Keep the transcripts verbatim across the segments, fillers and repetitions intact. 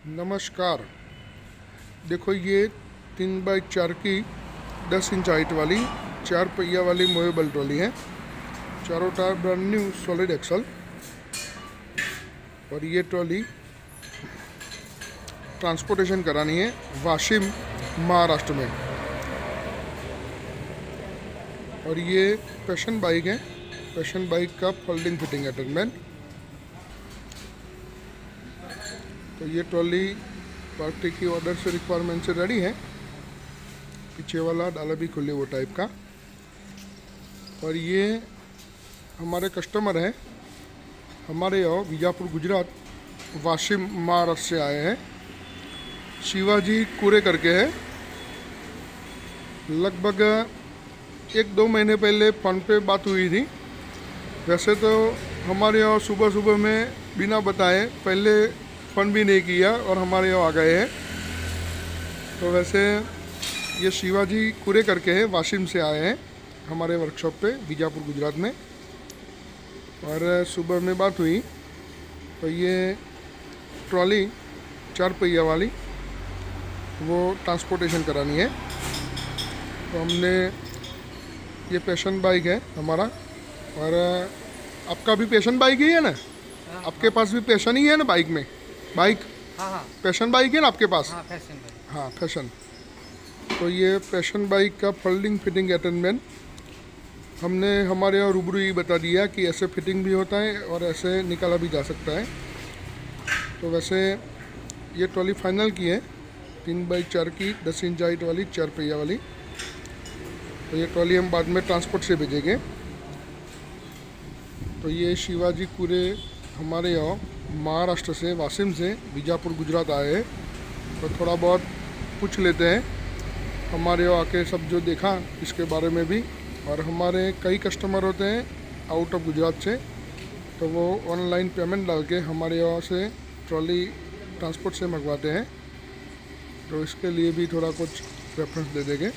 नमस्कार। देखो ये तीन बाई चार की दस इंच हाइट वाली चार पहिया वाली मूवेबल ट्रॉली है। चारों tyre brand new solid axle. और ये ट्रॉली ट्रांसपोर्टेशन करानी है वाशिम महाराष्ट्र में। और ये पैशन बाइक है, पैशन बाइक का फोल्डिंग फिटिंग अटैचमेंट। तो ये ट्रॉली पार्टी की ऑर्डर से रिक्वायरमेंट से रेडी है। पीछे वाला डाला भी खुले वो टाइप का। और ये हमारे कस्टमर हैं, हमारे यहाँ बीजापुर गुजरात वाशिम महाराष्ट्र से आए हैं। शिवाजी कुरे करके है। लगभग एक दो महीने पहले फ़ोन पे बात हुई थी। वैसे तो हमारे यहाँ सुबह सुबह में बिना बताए पहले फ़ोन भी नहीं किया और हमारे यहाँ आ गए हैं। तो वैसे ये शिवाजी कुरे करके है, वाशिम से आए हैं हमारे वर्कशॉप पे बीजापुर गुजरात में। और सुबह में बात हुई तो ये ट्रॉली चार पहिया वाली वो ट्रांसपोर्टेशन करानी है। तो हमने ये पैशन बाइक है हमारा। और आपका भी पैशन बाइक ही है ना? आपके पास भी पैशन ही है ना बाइक में? बाइक हाँ हाँ पैशन बाइक है ना आपके पास? हाँ फैशन बाइक। हाँ फैशन। तो ये पैशन बाइक का फोल्डिंग फिटिंग अटैचमेंट हमने हमारे यहाँ रूबरू ही बता दिया कि ऐसे फिटिंग भी होता है और ऐसे निकाला भी जा सकता है। तो वैसे ये ट्रॉली फाइनल की है, तीन बाई चार की दस इंच हाइट वाली चार पहिया वाली। तो ये ट्रॉली हम बाद में ट्रांसपोर्ट से भेजेंगे। तो ये शिवाजी कुरे हमारे यहाँ महाराष्ट्र से वाशिम से बीजापुर गुजरात आए हैं। तो थोड़ा बहुत पूछ लेते हैं हमारे यहाँ आके सब जो देखा इसके बारे में भी। और हमारे कई कस्टमर होते हैं आउट ऑफ गुजरात से, तो वो ऑनलाइन पेमेंट डाल के हमारे यहाँ से ट्रॉली ट्रांसपोर्ट से मंगवाते हैं। तो इसके लिए भी थोड़ा कुछ रेफरेंस दे देंगे।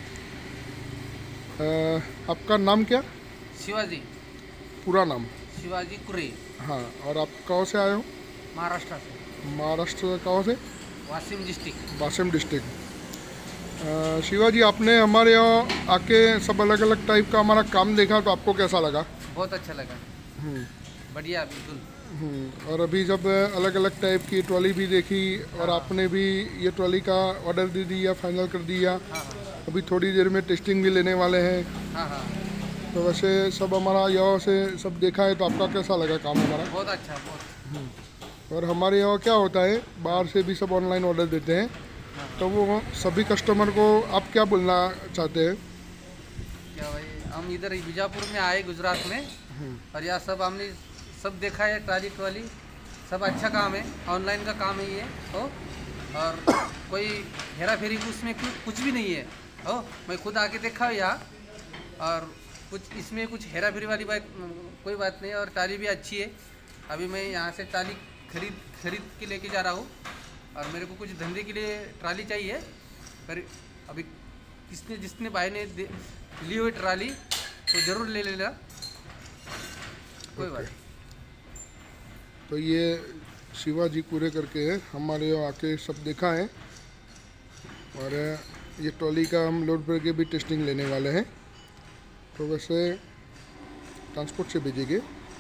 आपका नाम क्या? शिवाजी, पूरा नाम? शिवाजी कुरे। हाँ। और आप कहाँ से आए हो? महाराष्ट्र से। महाराष्ट्र कहाँ से? वाशिम डिस्ट्रिक्ट। वाशिम डिस्ट्रिक्ट। शिवाजी, आपने हमारे यहाँ आके सब अलग अलग टाइप का हमारा काम देखा तो आपको कैसा लगा? बहुत अच्छा लगा। बढ़िया, बिल्कुल। हम्म। और अभी जब अलग अलग टाइप की ट्रॉली भी देखी और हाँ। आपने भी ये ट्रॉली का ऑर्डर दे दिया, फाइनल कर दिया। हाँ हाँ अभी थोड़ी देर में टेस्टिंग भी लेने वाले हैं। हाँ हाँ तो वैसे सब हमारा यहाँ से सब देखा है तो आपका कैसा लगा काम हमारा? बहुत अच्छा, बहुत। और हमारे यहाँ क्या होता है, बाहर से भी सब ऑनलाइन ऑर्डर देते हैं। हाँ। तो वो सभी कस्टमर को आप क्या बोलना चाहते हैं? क्या भाई, हम इधर बीजापुर में आए गुजरात में, और यहाँ सब हमने सब देखा है, ट्राली ट्रॉली सब अच्छा काम है, ऑनलाइन का काम है ये। तो और कोई हेरा फेरी उसमें कुछ कुछ भी नहीं है। हो, मैं खुद आके देखा है यहाँ, और कुछ इसमें कुछ हेरा फेरी वाली बात कोई बात नहीं है। और ट्राली भी अच्छी है। अभी मैं यहाँ से ट्राली खरीद खरीद के लेके जा रहा हूँ, और मेरे को कुछ धंधे के लिए ट्राली चाहिए। पर अभी किसने जिसने भाई ने ली हुई ट्राली तो ज़रूर ले लेना, कोई बात नहीं। तो ये शिवाजी कुरे करके है, हमारे यहाँ आके सब देखा है। और ये ट्रॉली का हम लोड पर के भी टेस्टिंग लेने वाले हैं। तो वैसे ट्रांसपोर्ट से भेजेंगे।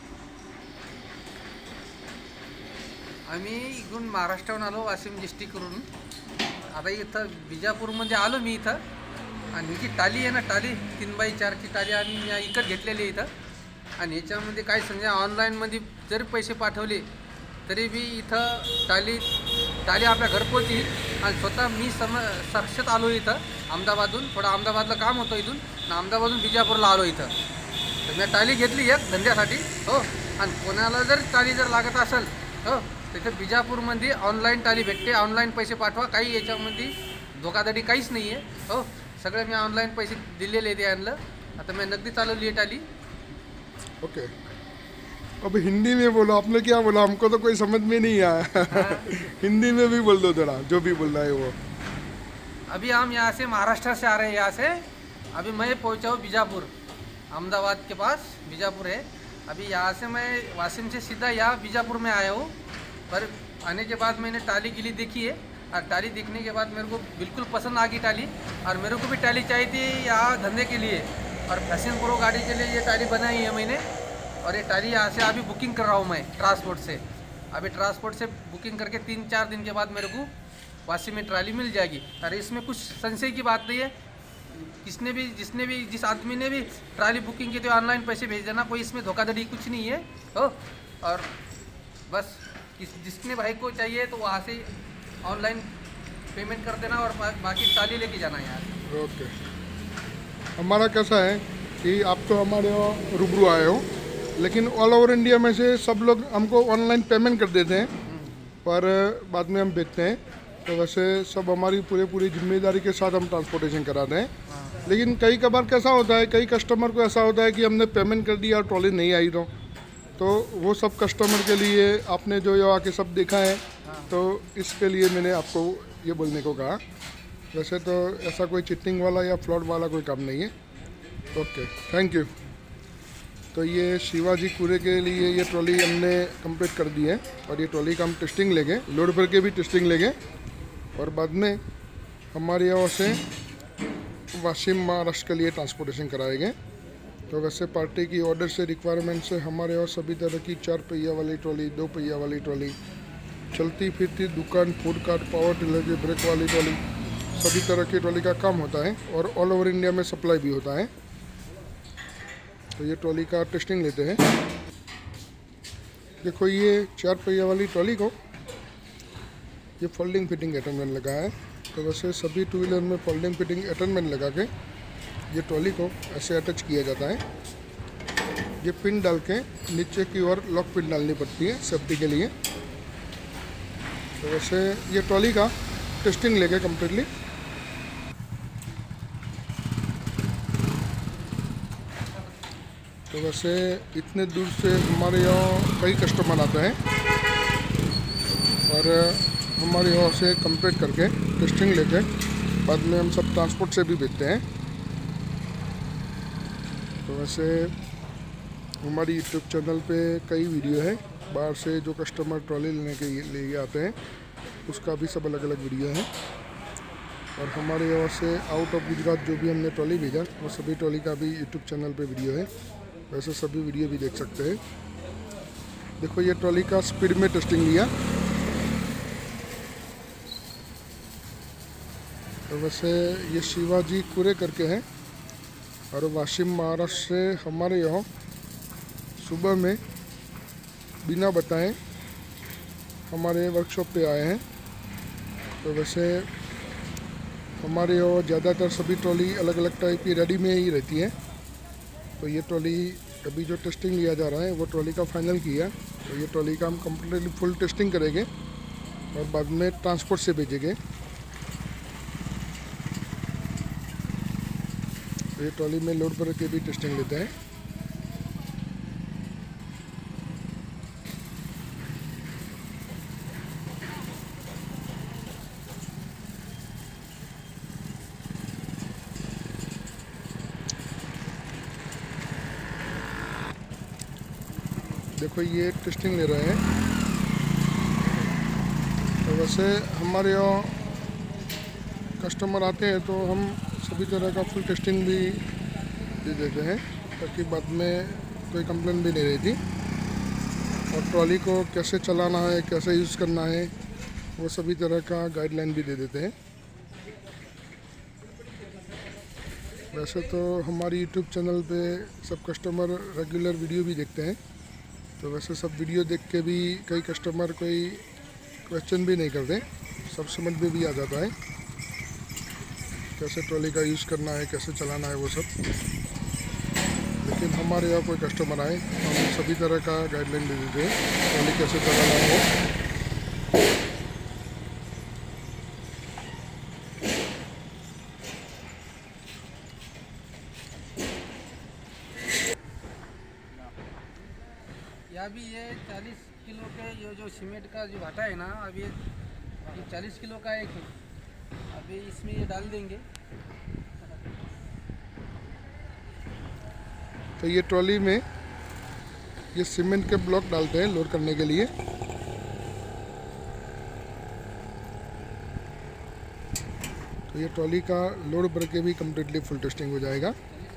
आम्ही इकडून महाराष्ट्राहून आलो, वाशिम डिस्ट्रिक्टवरून। आता इथं बिजापूरमध्ये आलो मी इथं। आणि ही जी टाली आहे ना, टाली तीन बाई चारची टाली आम्ही या इकत घेतलेली आहे इथं। आणि याच्यामध्ये काय समजा ऑनलाईनमध्ये जरी पैसे पाठवले तरी बी इथं टाली टाली आपल्या घरपोच येईल। आणि स्वतः मी सम साक्षात आलो इथं अहमदाबादहून, थोडं अहमदाबादला काम होतं इथून, आणि अहमदाबादहून बिजापूरला आलो इथं। तर मी टाली घेतली एक धंद्यासाठी। हो, आणि कोणाला जर टाली जर लागत असेल हो तिथं बिजापूरमध्ये ऑनलाईन टाली भेटते। ऑनलाईन पैसे पाठवा, काही याच्यामध्ये धोकाधडी काहीच नाही आहे। हो, सगळे मी ऑनलाईन पैसे दिलेले ते आणलं। आता मैं नगदी चालवली आहे टाली। ओके। अब हिंदी में बोलो, आपने क्या बोला? हमको तो कोई समझ में नहीं आया। हिंदी में भी बोल दो जरा, जो भी बोल रहा है वो। अभी हम यहाँ से महाराष्ट्र से आ रहे हैं। यहाँ से अभी मैं पहुँचा हूँ बीजापुर, अहमदाबाद के पास बीजापुर है। अभी यहाँ से मैं वाशिम से सीधा यहाँ बीजापुर में आया हूँ। पर आने के बाद मैंने टाली गिली देखी है, और टाली देखने के बाद मेरे को बिल्कुल पसंद आ गई टाली। और मेरे को भी टाली चाहिए थी यहाँ धंधे के लिए, और फैशन प्रो गाड़ी के लिए ये टाली बनाई है मैंने। और ये टाली यहाँ से अभी बुकिंग कर रहा हूँ मैं ट्रांसपोर्ट से। अभी ट्रांसपोर्ट से बुकिंग करके तीन चार दिन के बाद मेरे को वासी में ट्राली मिल जाएगी। और इसमें कुछ संशय की बात नहीं है, किसने भी जिसने भी जिस आदमी ने भी ट्राली बुकिंग की तो ऑनलाइन पैसे भेज देना, कोई इसमें धोखाधड़ी कुछ नहीं है हो। और बस किस जिसने भाई को चाहिए तो वहाँ से ऑनलाइन पेमेंट कर देना, और बा, बाकी ट्राली लेके जाना यार। ओके, हमारा कैसा है कि आप तो हमारे यहाँ रूबरू आए हो, लेकिन ऑल ओवर इंडिया में से सब लोग हमको ऑनलाइन पेमेंट कर देते हैं, पर बाद में हम बेचते हैं। तो वैसे सब हमारी पूरे पूरी जिम्मेदारी के साथ हम ट्रांसपोर्टेशन कराते हैं। लेकिन कई कबार कैसा होता है, कई कस्टमर को ऐसा होता है कि हमने पेमेंट कर दिया और ट्रॉली नहीं आई, तो तो वो सब कस्टमर के लिए आपने जो ये आके सब देखा है, तो इसके लिए मैंने आपको ये बोलने को कहा। वैसे तो ऐसा कोई चिटिंग वाला या फ्रॉड वाला कोई काम नहीं है। Okay, thank you. तो ये शिवाजी कूड़े के लिए ये ट्रॉली हमने कंप्लीट कर दी है, और ये ट्रॉली का हम टेस्टिंग लेंगे, लोड भर के भी टेस्टिंग लेंगे, और बाद में हमारे यहाँ से वाशिम महाराष्ट्र के लिए ट्रांसपोर्टेशन कराएंगे। तो वैसे पार्टी की ऑर्डर से रिक्वायरमेंट से हमारे यहाँ सभी तरह की चार पहिया वाली ट्रॉली, दो पहिया वाली ट्रॉली, चलती फिरती दुकान, फूड कार्ट, पावर टिलर की ब्रेक वाली ट्रॉली, सभी तरह की ट्रॉली का काम होता है, और ऑल ओवर इंडिया में सप्लाई भी होता है। तो ये ट्रॉली का टेस्टिंग लेते हैं। देखो ये चार पहिया वाली ट्रॉली को ये फोल्डिंग फिटिंग अटैचमेंट लगा है। तो वैसे सभी टू व्हीलर में फोल्डिंग फिटिंग अटैचमेंट लगा के ये ट्रॉली को ऐसे अटैच किया जाता है। ये पिन डाल के नीचे की ओर लॉक पिन डालनी पड़ती है सेफ्टी के लिए। तो वैसे ये ट्रॉली का टेस्टिंग लेके कम्प्लीटली। तो वैसे इतने दूर से हमारे यहाँ कई कस्टमर आते हैं, और हमारे यहाँ से कंप्लीट करके टेस्टिंग लेके बाद में हम सब ट्रांसपोर्ट से भी भेजते हैं। तो वैसे हमारी यूट्यूब चैनल पे कई वीडियो है, बाहर से जो कस्टमर ट्रॉली लेने के लिए आते हैं उसका भी सब अलग अलग वीडियो है। और हमारे यहाँ से आउट ऑफ गुजरात जो भी हमने ट्रॉली भेजा वो सभी ट्रॉली का भी यूट्यूब चैनल पे वीडियो है, वैसे सभी वीडियो भी देख सकते हैं। देखो ये ट्रॉली का स्पीड में टेस्टिंग लिया। तो वैसे ये शिवाजी कूड़े करके हैं, और वाशिम महाराष्ट्र से हमारे यहाँ सुबह में बिना बताए हमारे वर्कशॉप पे आए हैं। तो वैसे हमारे यहाँ ज़्यादातर सभी ट्रॉली अलग अलग टाइप की रेडी में ही रहती है। तो ये ट्रॉली अभी जो टेस्टिंग लिया जा रहा है वो ट्रॉली का फाइनल किया। तो ये ट्रॉली का हम कम्प्लीटली फुल टेस्टिंग करेंगे और बाद में ट्रांसपोर्ट से भेजेंगे। तो ये ट्रॉली में लोड भर के भी टेस्टिंग लेते हैं। देखो ये टेस्टिंग ले रहे हैं। तो वैसे हमारे यहाँ कस्टमर आते हैं तो हम सभी तरह का फुल टेस्टिंग भी दे देते हैं, ताकि बाद में कोई कंप्लेंट भी नहीं रहती। और ट्रॉली को कैसे चलाना है, कैसे यूज़ करना है, वो सभी तरह का गाइडलाइन भी दे देते हैं। वैसे तो हमारी यूट्यूब चैनल पे सब कस्टमर रेगुलर वीडियो भी देखते हैं। तो वैसे सब वीडियो देख के भी कई कस्टमर कोई क्वेश्चन भी नहीं करते, सब समझ में भी आ जाता है कैसे ट्रॉली का यूज़ करना है, कैसे चलाना है वो सब। लेकिन हमारे यहाँ कोई कस्टमर आए तो हम सभी तरह का गाइडलाइन दे देते हैं ट्रॉली कैसे चलाना है वो। अभी ये चालीस किलो के ये जो सीमेंट का जो भाटा है ना, अभी ये चालीस किलो का एक है। अभी इसमें ये डाल देंगे। तो ये ट्रॉली में ये सीमेंट के ब्लॉक डालते हैं लोड करने के लिए। तो ये ट्रॉली का लोड भर के भी कम्प्लीटली फुल टेस्टिंग हो जाएगा।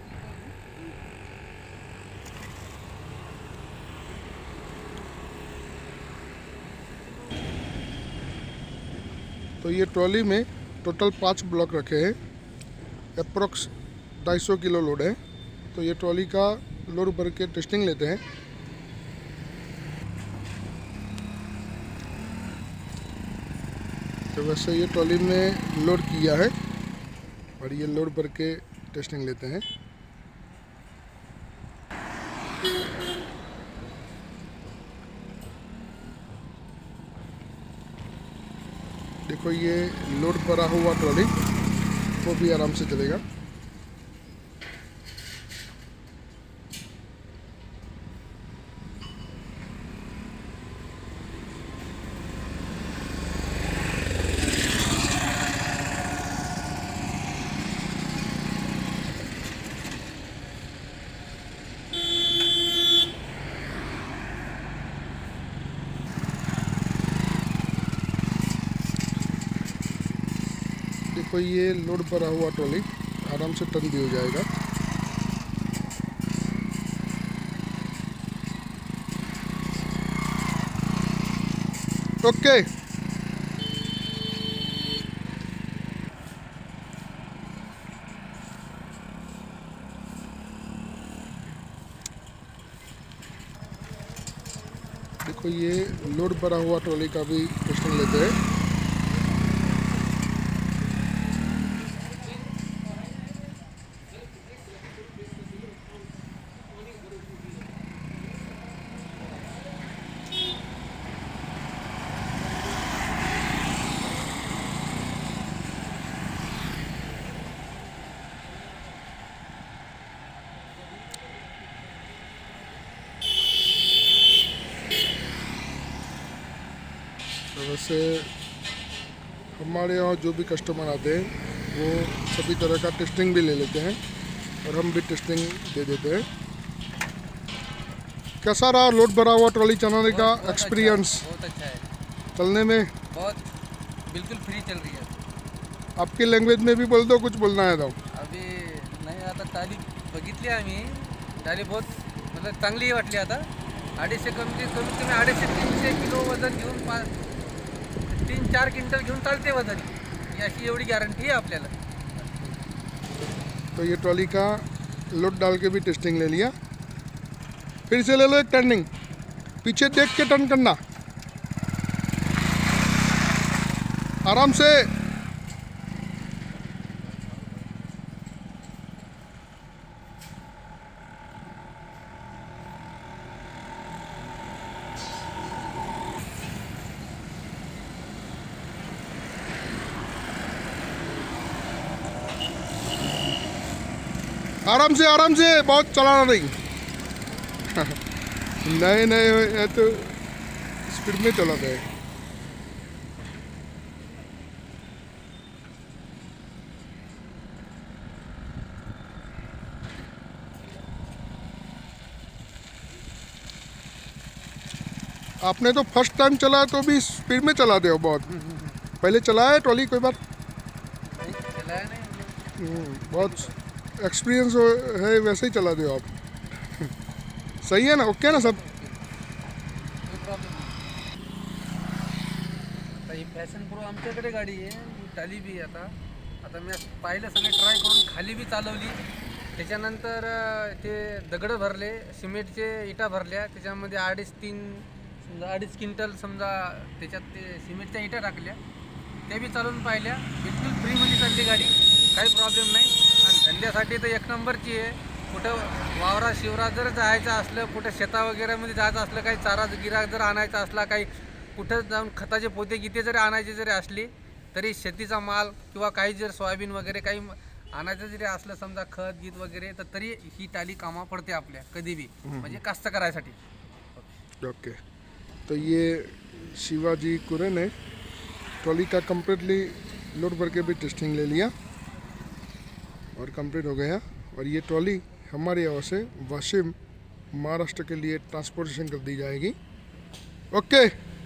तो ये ट्रॉली में टोटल पाँच ब्लॉक रखे हैं, अप्रोक्स ढाई सौ किलो लोड है। तो ये ट्रॉली का लोड भर के टेस्टिंग लेते हैं। तो वैसे ये ट्रॉली में लोड किया है और ये लोड भर के टेस्टिंग लेते हैं। देखो ये लोड भरा हुआ ट्रॉली वो भी आराम से चलेगा। देखो ये लोड भरा हुआ ट्रॉली आराम से टर्न भी हो जाएगा। ओके देखो ये लोड भरा हुआ ट्रॉली का भी टेस्टिंग लेते हैं। तो वैसे हमारे यहाँ जो भी कस्टमर आते हैं वो सभी तरह का टेस्टिंग भी ले लेते हैं और हम भी टेस्टिंग दे देते हैं। कैसा रहा लोड भरा हुआ ट्रॉली चलाने का एक्सपीरियंस? बहुत अच्छा है, चलने में बहुत बिल्कुल फ्री चल रही है। आपकी लँग्वेज में भी बोल दो, कुछ बोलना है तो। अभी नाही आता टाली बघितली आम्ही, टाली बहुत मतलब चांगली वाटली। आता अडीचशे कमी कमीत कमी अडीचशे तीनशे किलो वजन घेऊन पा तीन चार क्विंटल घेऊन चालते वजन, याची एवढी गॅरंटी आहे आपल्याला। तो ये ट्रॉली का लोड डाल के भी टेस्टिंग ले लिया। फिर से ले लो एक टर्निंग, पीछे देख के टर्न करना आराम से। आराम से आराम से, बहुत चलाना नहीं। नहीं नहीं ये तो स्पीड में चलाते हैं। आपने तो फर्स्ट टाइम चलाया तो भी स्पीड में चलाते हो बहुत। पहले चलाया है ट्रॉली कोई बार? नहीं चलाया नहीं। हम्म, बहुत एक्सपीरियंस है, वैसे ही चलाते हो आप। सही है ना? ओके ना सब? काही प्रॉब्लेम नाही। आता ही फॅशन प्रो आमच्याकडे गाडी आहे, टाली बी आता आता मी पाहिलं सगळे ट्राय करून खाली बी चालवली। त्याच्यानंतर अं, ते दगड भरले, सिमेंटचे इटा भरल्या, त्याच्यामध्ये अडीच तीन समजा अडीच क्विंटल समजा त्याच्यात ते सिमेंटच्या इटा टाकल्या, ते बी चालवून पाहिल्या। बिलकुल फ्रीमध्ये चालली गाडी, काही प्रॉब्लेम नाही। आणि धंद्यासाठी तर एक नंबरची आहे। कुठं वावरा शिवरात जर जायचं असलं, कुठं शेता वगैरेमध्ये जायचं असलं, काही चारा गिरा जर आणायचा असला, काही कुठं जाऊन खताचे पोते गिते जरी आणायचे जरी असले, तरी शेतीचा माल किंवा काही जर सोयाबीन वगैरे काही आणायचं जरी असलं समजा खत गीत वगैरे, तर तरी ही टाली कामा पडते आपल्या कधी बी, म्हणजे कास्तकारासाठी। ओके तो ये शिवाजी कुरे ने ट्रॉली का कम्प्लीटली लोड भर के भी टेस्टिंग ले लिया और कंप्लीट हो गया। और ये ट्रॉली हमारे यहाँ से वाशिम महाराष्ट्र के लिए ट्रांसपोर्टेशन कर दी जाएगी। ओके।